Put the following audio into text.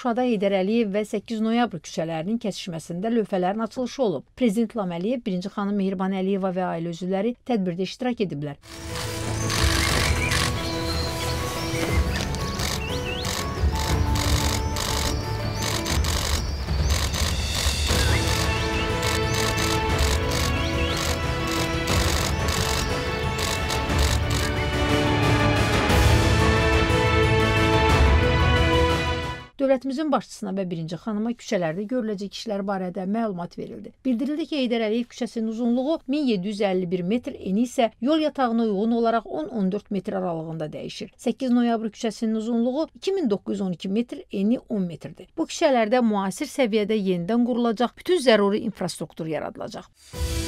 Şuşada Heydər Əliyev və 8 noyabr küçələrinin kəsişməsində lövhələrin açılışı olub. Prezident İlham Əliyev, 1-ci xanım Mehriban Əliyeva və ailə üzvləri tədbirdə iştirak ediblər. Dövlətimizin başçısına və 1-ci xanıma küçələrdə görüləcək işlər barədə məlumat verildi. Bildirildi ki, Heydər Əliyev küçəsinin uzunluğu 1751 metr, eni isə yol yatağına uyğun olaraq 10-14 metr aralığında dəyişir. 8 noyabr küçəsinin uzunluğu 2912 metr, eni 10 metrdir. Bu küçələrdə müasir səviyyədə yenidən qurulacaq bütün zəruri infrastruktur yaradılacaq.